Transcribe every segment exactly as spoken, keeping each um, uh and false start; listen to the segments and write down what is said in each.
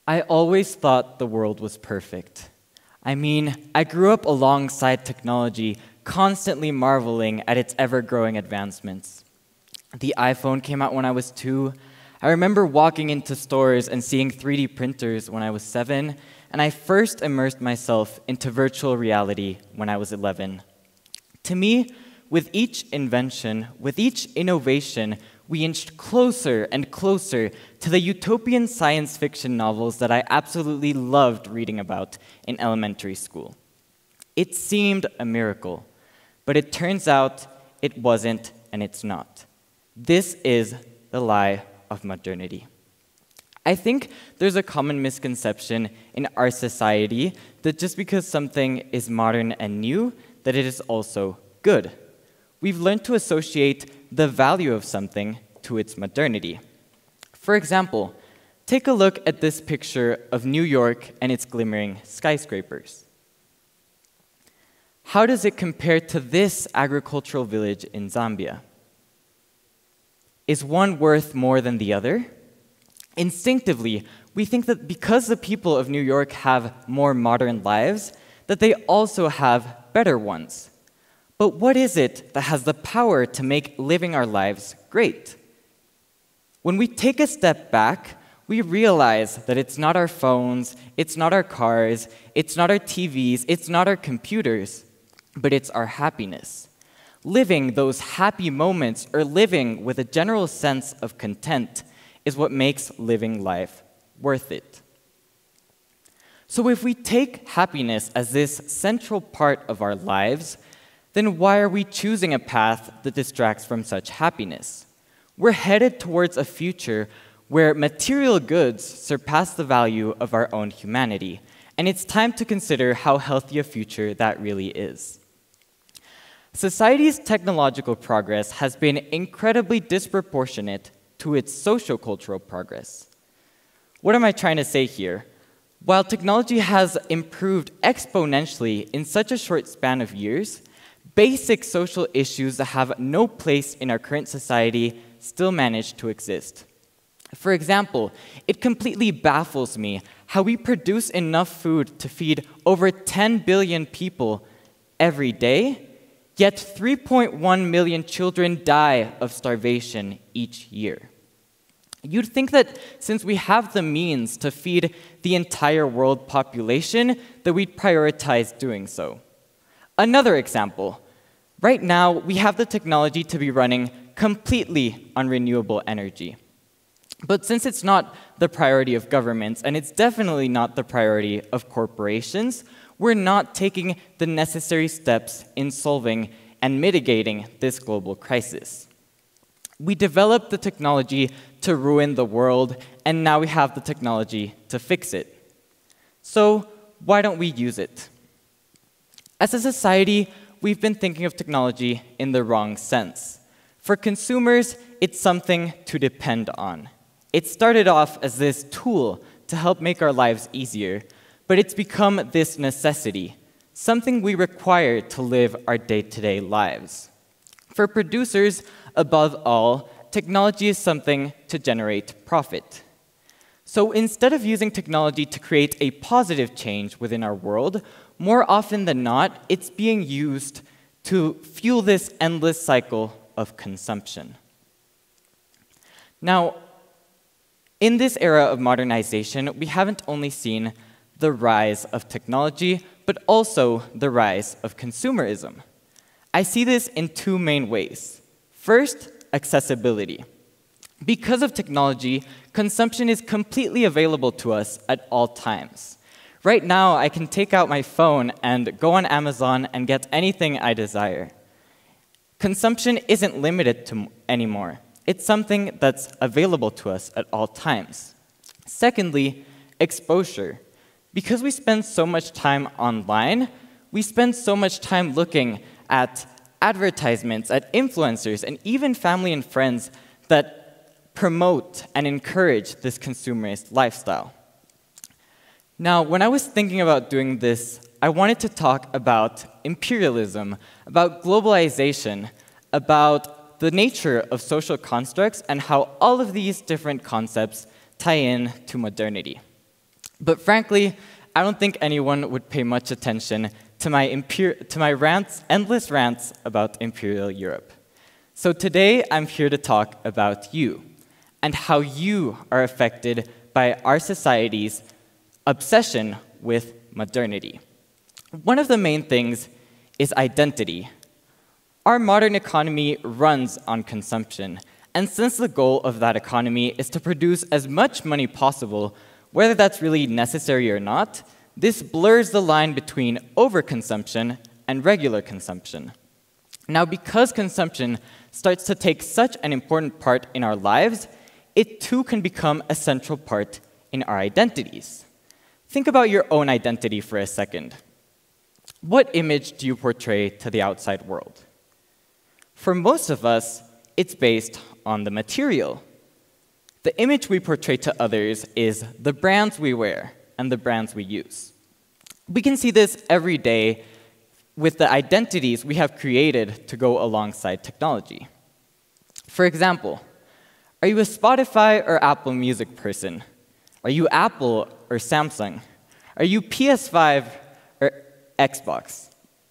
I always thought the world was perfect. I mean, I grew up alongside technology, constantly marveling at its ever-growing advancements. The iPhone came out when I was two. I remember walking into stores and seeing three D printers when I was seven, and I first immersed myself into virtual reality when I was eleven. To me, with each invention, with each innovation, we inched closer and closer to the utopian science fiction novels that I absolutely loved reading about in elementary school. It seemed a miracle, but it turns out it wasn't and it's not. This is the lie of modernity. I think there's a common misconception in our society that just because something is modern and new, that it is also good. We've learned to associate the value of something to its modernity. For example, take a look at this picture of New York and its glimmering skyscrapers. How does it compare to this agricultural village in Zambia? Is one worth more than the other? Instinctively, we think that because the people of New York have more modern lives, that they also have better ones. But what is it that has the power to make living our lives great? When we take a step back, we realize that it's not our phones, it's not our cars, it's not our T Vs, it's not our computers, but it's our happiness. Living those happy moments or living with a general sense of content is what makes living life worth it. So if we take happiness as this central part of our lives, then why are we choosing a path that distracts from such happiness? We're headed towards a future where material goods surpass the value of our own humanity, and it's time to consider how healthy a future that really is. Society's technological progress has been incredibly disproportionate to its socio-cultural progress. What am I trying to say here? While technology has improved exponentially in such a short span of years, basic social issues that have no place in our current society still manage to exist. For example, it completely baffles me how we produce enough food to feed over ten billion people every day, yet three point one million children die of starvation each year. You'd think that since we have the means to feed the entire world population, that we'd prioritize doing so. Another example. Right now, we have the technology to be running completely on renewable energy. But since it's not the priority of governments, and it's definitely not the priority of corporations, we're not taking the necessary steps in solving and mitigating this global crisis. We developed the technology to ruin the world, and now we have the technology to fix it. So why don't we use it? As a society, we've been thinking of technology in the wrong sense. For consumers, it's something to depend on. It started off as this tool to help make our lives easier, but it's become this necessity, something we require to live our day-to-day lives. For producers, above all, technology is something to generate profit. So instead of using technology to create a positive change within our world, more often than not, it's being used to fuel this endless cycle of consumption. Now, in this era of modernization, we haven't only seen the rise of technology, but also the rise of consumerism. I see this in two main ways. First, accessibility. Because of technology, consumption is completely available to us at all times. Right now, I can take out my phone and go on Amazon and get anything I desire. Consumption isn't limited to anymore. It's something that's available to us at all times. Secondly, exposure. Because we spend so much time online, we spend so much time looking at advertisements, at influencers, and even family and friends that promote and encourage this consumerist lifestyle. Now, when I was thinking about doing this, I wanted to talk about imperialism, about globalization, about the nature of social constructs, and how all of these different concepts tie in to modernity. But frankly, I don't think anyone would pay much attention to my, to my rants, endless rants about Imperial Europe. So today, I'm here to talk about you and how you are affected by our society's obsession with modernity. One of the main things is identity. Our modern economy runs on consumption, and since the goal of that economy is to produce as much money possible, whether that's really necessary or not, this blurs the line between overconsumption and regular consumption. Now, because consumption starts to take such an important part in our lives, it too can become a central part in our identities. Think about your own identity for a second. What image do you portray to the outside world? For most of us, it's based on the material. The image we portray to others is the brands we wear and the brands we use. We can see this every day with the identities we have created to go alongside technology. For example, are you a Spotify or Apple Music person? Are you Apple or Samsung? Are you P S five or Xbox?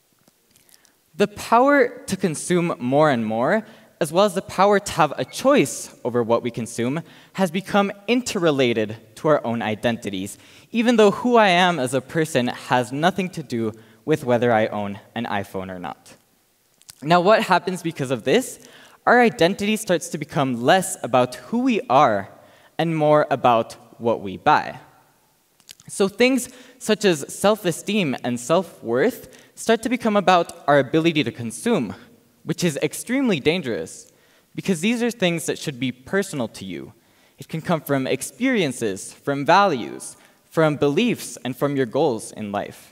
The power to consume more and more, as well as the power to have a choice over what we consume, has become interrelated to our own identities, even though who I am as a person has nothing to do with whether I own an iPhone or not. Now, what happens because of this? Our identity starts to become less about who we are and more about what we buy. So things such as self-esteem and self-worth start to become about our ability to consume, which is extremely dangerous, because these are things that should be personal to you. It can come from experiences, from values, from beliefs, and from your goals in life.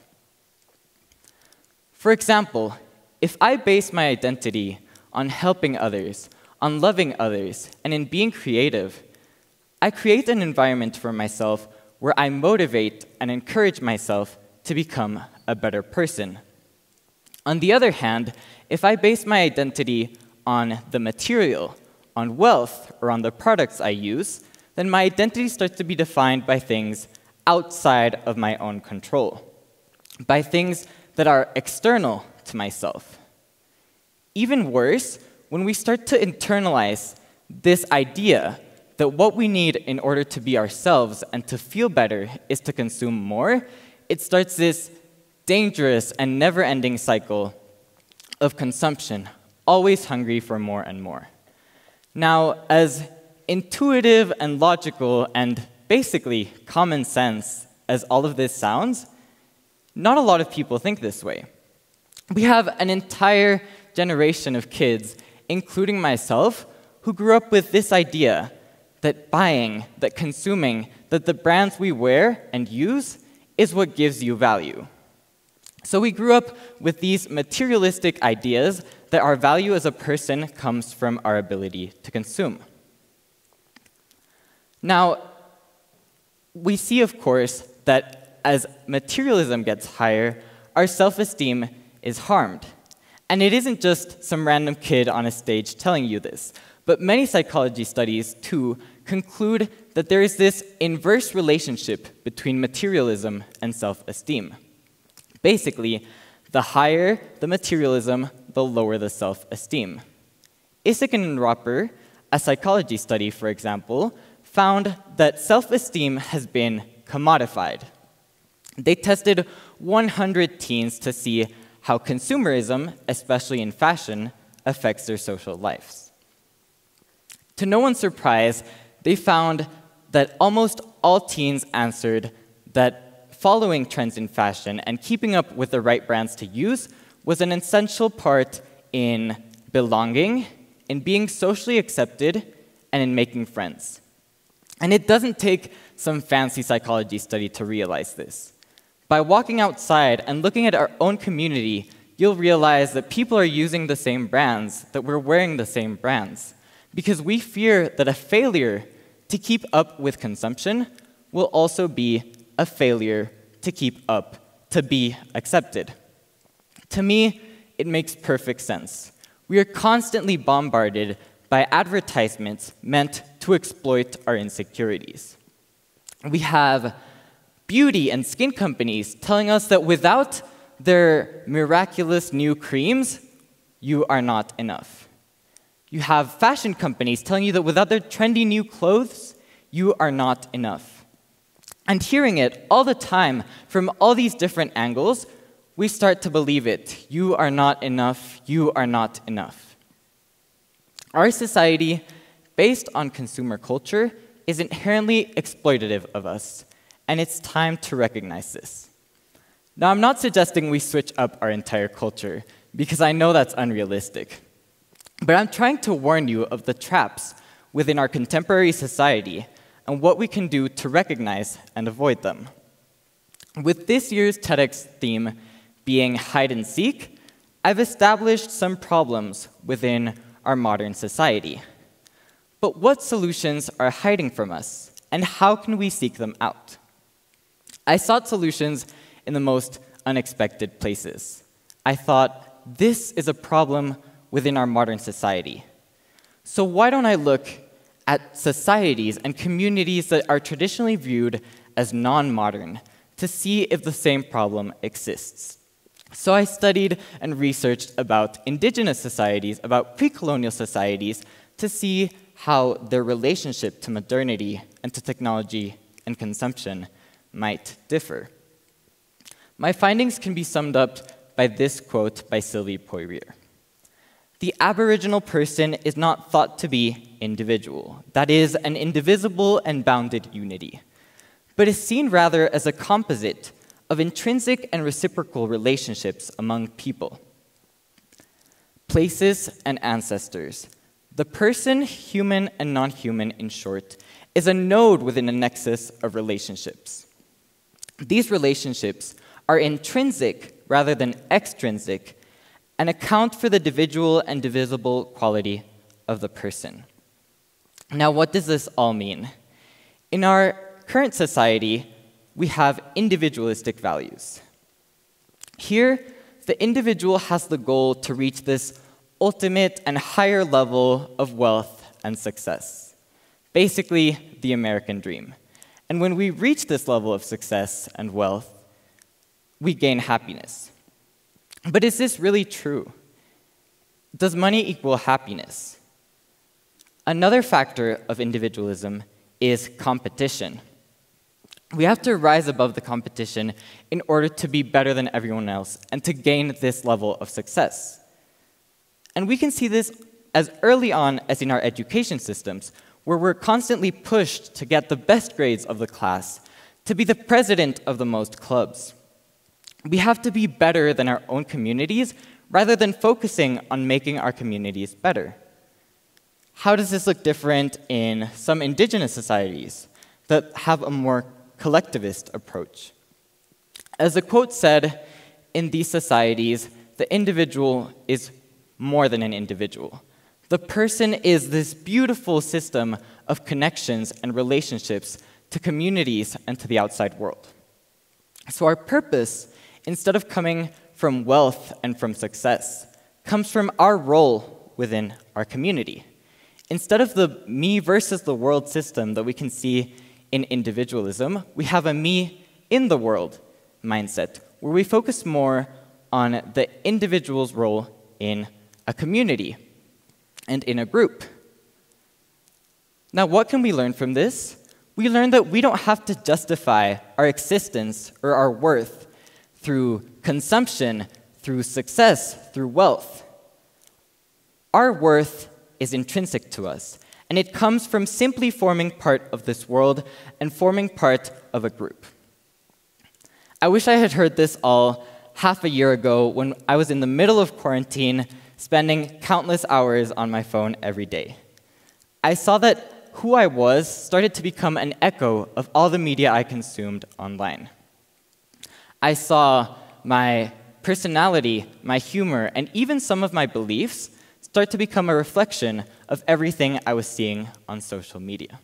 For example, if I base my identity on helping others, on loving others, and in being creative, I create an environment for myself where I motivate and encourage myself to become a better person. On the other hand, if I base my identity on the material, on wealth, or on the products I use, then my identity starts to be defined by things outside of my own control, by things that are external to myself. Even worse, when we start to internalize this idea that what we need in order to be ourselves and to feel better is to consume more, it starts this dangerous and never-ending cycle of consumption, always hungry for more and more. Now, as intuitive and logical and basically common sense as all of this sounds, not a lot of people think this way. We have an entire generation of kids, including myself, who grew up with this idea that buying, that consuming, that the brands we wear and use is what gives you value. So we grew up with these materialistic ideas that our value as a person comes from our ability to consume. Now, we see, of course, that as materialism gets higher, our self-esteem is harmed. And it isn't just some random kid on a stage telling you this, but many psychology studies, too, conclude that there is this inverse relationship between materialism and self-esteem. Basically, the higher the materialism, the lower the self-esteem. Issaken and Roper, a psychology study, for example, found that self-esteem has been commodified. They tested one hundred teens to see how consumerism, especially in fashion, affects their social lives. To no one's surprise, they found that almost all teens answered that following trends in fashion and keeping up with the right brands to use was an essential part in belonging, in being socially accepted, and in making friends. And it doesn't take some fancy psychology study to realize this. By walking outside and looking at our own community, you'll realize that people are using the same brands, that we're wearing the same brands, because we fear that a failure to keep up with consumption will also be a failure to keep up, to be accepted. To me, it makes perfect sense. We are constantly bombarded by advertisements meant to exploit our insecurities. We have beauty and skin companies telling us that without their miraculous new creams, you are not enough. You have fashion companies telling you that without their trendy new clothes, you are not enough. And hearing it all the time from all these different angles, we start to believe it. You are not enough. You are not enough. Our society, based on consumer culture, is inherently exploitative of us, and it's time to recognize this. Now, I'm not suggesting we switch up our entire culture, because I know that's unrealistic. But I'm trying to warn you of the traps within our contemporary society and what we can do to recognize and avoid them. With this year's TEDx theme being hide and seek, I've established some problems within our modern society. But what solutions are hiding from us, and how can we seek them out? I sought solutions in the most unexpected places. I thought, this is a problem within our modern society. So why don't I look at societies and communities that are traditionally viewed as non-modern to see if the same problem exists? So I studied and researched about indigenous societies, about pre-colonial societies, to see how their relationship to modernity and to technology and consumption might differ. My findings can be summed up by this quote by Sylvie Poirier. The Aboriginal person is not thought to be individual, that is, an indivisible and bounded unity, but is seen rather as a composite of intrinsic and reciprocal relationships among people. Places and ancestors. The person, human and non-human in short, is a node within a nexus of relationships. These relationships are intrinsic rather than extrinsic and account for the individual and divisible quality of the person. Now, what does this all mean? In our current society, we have individualistic values. Here, the individual has the goal to reach this ultimate and higher level of wealth and success. Basically, the American dream. And when we reach this level of success and wealth, we gain happiness. But is this really true? Does money equal happiness? Another factor of individualism is competition. We have to rise above the competition in order to be better than everyone else and to gain this level of success. And we can see this as early on as in our education systems, where we're constantly pushed to get the best grades of the class, to be the president of the most clubs. We have to be better than our own communities rather than focusing on making our communities better. How does this look different in some indigenous societies that have a more collectivist approach? As the quote said, in these societies, the individual is more than an individual. The person is this beautiful system of connections and relationships to communities and to the outside world. So our purpose, instead of coming from wealth and from success, comes from our role within our community. Instead of the me versus the world system that we can see in individualism, we have a me in the world mindset, where we focus more on the individual's role in a community and in a group. Now, what can we learn from this? We learn that we don't have to justify our existence or our worth through consumption, through success, through wealth. Our worth is intrinsic to us, and it comes from simply forming part of this world and forming part of a group. I wish I had heard this all half a year ago when I was in the middle of quarantine, spending countless hours on my phone every day. I saw that who I was started to become an echo of all the media I consumed online. I saw my personality, my humor, and even some of my beliefs start to become a reflection of everything I was seeing on social media.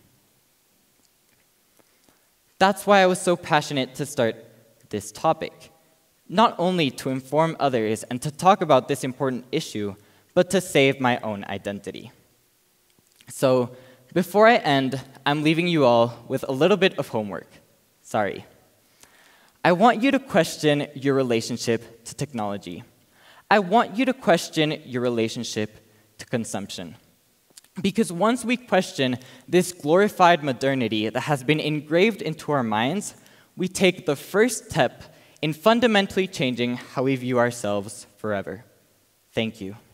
That's why I was so passionate to start this topic. Not only to inform others and to talk about this important issue, but to save my own identity. So, before I end, I'm leaving you all with a little bit of homework. Sorry. I want you to question your relationship to technology. I want you to question your relationship to consumption. Because once we question this glorified modernity that has been engraved into our minds, we take the first step in fundamentally changing how we view ourselves forever. Thank you.